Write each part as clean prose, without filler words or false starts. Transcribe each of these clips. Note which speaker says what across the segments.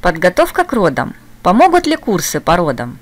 Speaker 1: Подготовка к родам. Помогут ли курсы по родам?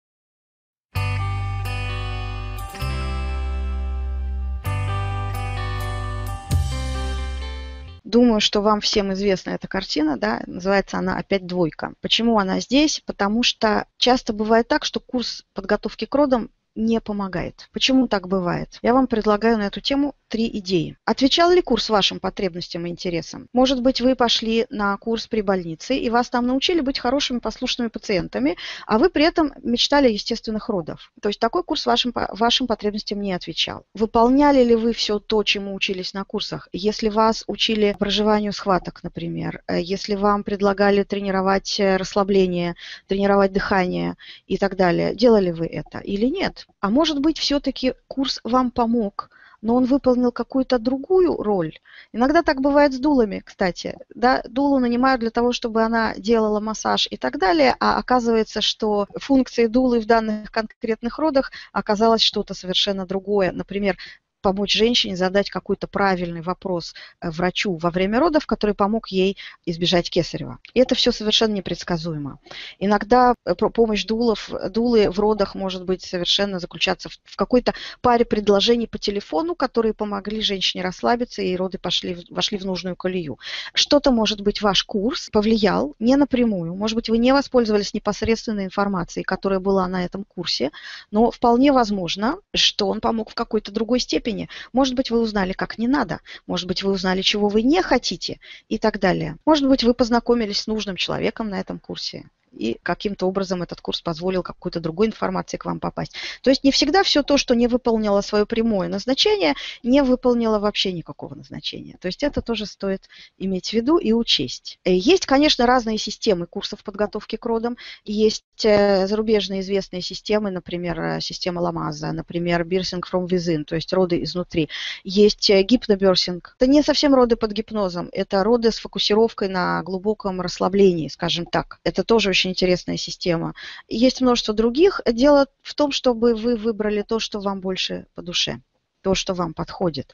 Speaker 2: Думаю, что вам всем известна эта картина, да, называется она «Опять двойка». Почему она здесь? Потому что часто бывает так, что курс подготовки к родам не помогает. Почему так бывает? Я вам предлагаю на эту тему 3 идеи. Отвечал ли курс вашим потребностям и интересам? Может быть, вы пошли на курс при больнице, и вас там научили быть хорошими, послушными пациентами, а вы при этом мечтали о естественных родах. То есть такой курс вашим потребностям не отвечал. Выполняли ли вы все то, чему учились на курсах? Если вас учили проживанию схваток, например, если вам предлагали тренировать расслабление, тренировать дыхание и так далее, делали вы это или нет? А может быть, все-таки курс вам помог, но он выполнил какую-то другую роль. Иногда так бывает с дулами, кстати. Да, дулу нанимают для того, чтобы она делала массаж и так далее, а оказывается, что функции дулы в данных конкретных родах оказалось что-то совершенно другое. Например, помочь женщине задать какой-то правильный вопрос врачу во время родов, который помог ей избежать кесарева. И это все совершенно непредсказуемо. Иногда помощь дулы в родах может быть совершенно заключаться в какой-то паре предложений по телефону, которые помогли женщине расслабиться, и роды вошли в нужную колею. Что-то, может быть, ваш курс повлиял не напрямую. Может быть, вы не воспользовались непосредственной информацией, которая была на этом курсе, но вполне возможно, что он помог в какой-то другой степени. Может быть, вы узнали, как не надо. Может быть, вы узнали, чего вы не хотите и так далее. Может быть, вы познакомились с нужным человеком на этом курсе. И каким-то образом этот курс позволил какой-то другой информации к вам попасть. То есть не всегда все то, что не выполнило свое прямое назначение, не выполнило вообще никакого назначения. То есть это тоже стоит иметь в виду и учесть. Есть, конечно, разные системы курсов подготовки к родам. Есть зарубежные известные системы, например, система Ламаза, например, Birthing from Within, то есть роды изнутри. Есть гипноберсинг. Это не совсем роды под гипнозом, это роды с фокусировкой на глубоком расслаблении, скажем так. Это тоже очень интересная система. Есть множество других. Дело в том, чтобы вы выбрали то, что вам больше по душе, то, что вам подходит.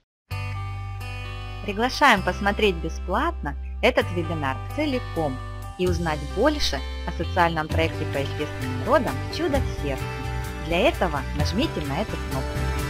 Speaker 1: Приглашаем посмотреть бесплатно этот вебинар целиком и узнать больше о социальном проекте по естественным родам «Чудо в сердце». Для этого нажмите на эту кнопку.